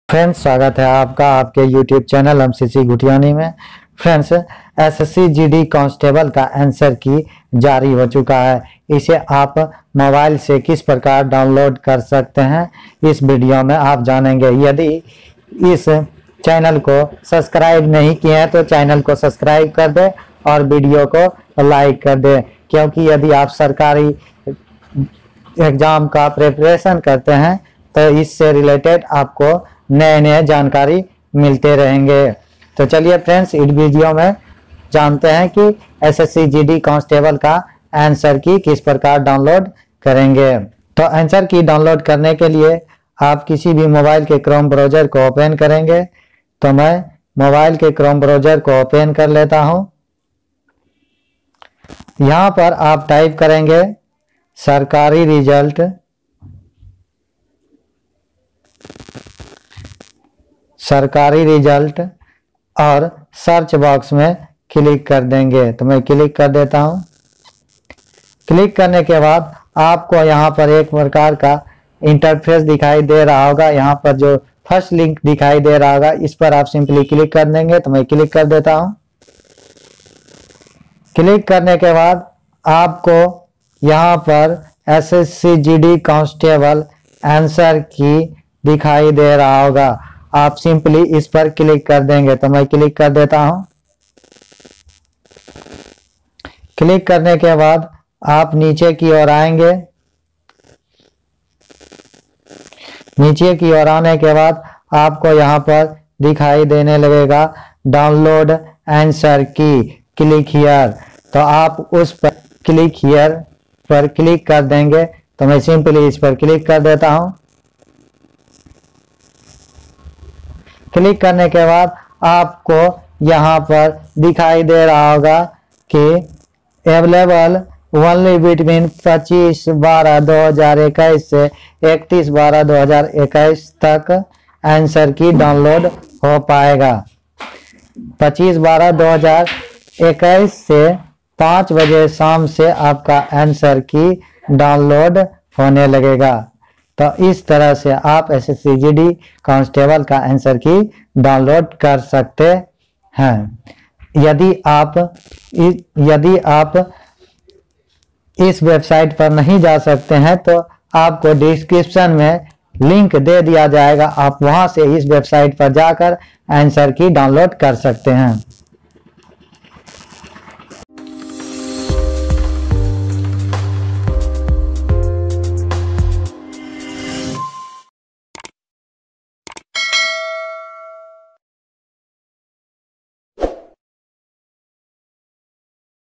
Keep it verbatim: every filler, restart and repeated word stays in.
Friends, स्वागत है आपका आपके यूट्यूब चैनल एमसीसी गुटियानी में। फ्रेंड्स, एसएससी जीडी कांस्टेबल का आंसर की जारी हो चुका है। इसे आप मोबाइल से किस प्रकार डाउनलोड कर सकते हैं, इस वीडियो में आप जानेंगे। यदि इस चैनल को सब्सक्राइब नहीं किए हैं तो चैनल को सब्सक्राइब कर दें और वीडियो को लाइक कर दें, क्योंकि यदि आप सरकारी एग्जाम का प्रिपरेशन करते हैं तो इससे रिलेटेड आपको नए नए जानकारी मिलते रहेंगे। तो चलिए फ्रेंड्स, इस वीडियो में जानते हैं कि एसएससी जीडी कांस्टेबल का आंसर की किस प्रकार डाउनलोड करेंगे। तो आंसर की डाउनलोड करने के लिए आप किसी भी मोबाइल के क्रोम ब्राउजर को ओपन करेंगे। तो मैं मोबाइल के क्रोम ब्राउजर को ओपन कर लेता हूं। यहां पर आप टाइप करेंगे सरकारी रिजल्ट सरकारी रिजल्ट और सर्च बॉक्स में क्लिक कर देंगे। तो मैं क्लिक कर देता हूं। क्लिक करने के बाद आपको यहां पर एक प्रकार का इंटरफेस दिखाई दे रहा होगा। यहां पर जो फर्स्ट लिंक दिखाई दे रहा होगा, इस पर आप सिंपली क्लिक कर देंगे। तो मैं क्लिक कर देता हूं। क्लिक करने के बाद आपको यहां पर एसएससी जीडी कांस्टेबल आंसर की दिखाई दे रहा होगा। आप सिंपली इस पर क्लिक कर देंगे। तो मैं क्लिक कर देता हूं। क्लिक करने के बाद आप नीचे की ओर आएंगे। नीचे की ओर आने के बाद आपको यहां पर दिखाई देने लगेगा download answer key, click here. तो आप उस पर क्लिक हियर पर क्लिक कर देंगे। तो मैं सिंपली इस पर क्लिक कर देता हूं। क्लिक करने के बाद आपको यहां पर दिखाई दे रहा होगा कि अवेलेबल ओनली बिटवीन पच्चीस बारह दो हजार इक्कीस से इकतीस बारह दो हजार इक्कीस तक आंसर की डाउनलोड हो पाएगा। पच्चीस बारह दो हजार इक्कीस से पाँच बजे शाम से आपका आंसर की डाउनलोड होने लगेगा। तो इस तरह से आप एसएससी जीडी कांस्टेबल का आंसर की डाउनलोड कर सकते हैं। यदि आप यदि आप इस वेबसाइट पर नहीं जा सकते हैं तो आपको डिस्क्रिप्शन में लिंक दे दिया जाएगा। आप वहां से इस वेबसाइट पर जाकर आंसर की डाउनलोड कर सकते हैं।